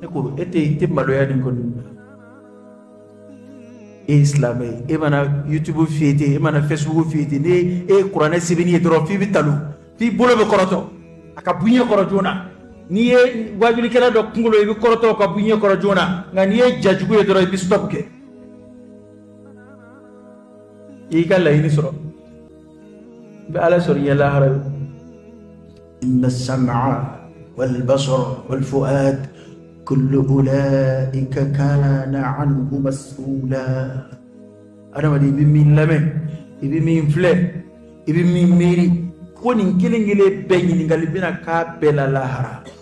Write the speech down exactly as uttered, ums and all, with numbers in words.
نقول إتي تبى لو يعني نقول إسلامي إيه منا يوتيوب فيتي إيه منا فيسبوك فيتي ني إيه قرآن سبني يدرو في بتلو في بولو بكرتو أكابونيا كرجونا نيه واجبي كلا دو كنغلو يبي كرتو أكابونيا كرجونا غنيه جاجبو يدرو يبي ستوب كه إيه كلا يني سرو بألا سوريا لا هرب إن السمع والبصر والفؤاد كل أولئك كان عنه مسؤولا أنا ما دي بمين لمن بمين فلان بمين ميري كونين كيلين جلي بيني نقال بينا كابلا لاهرا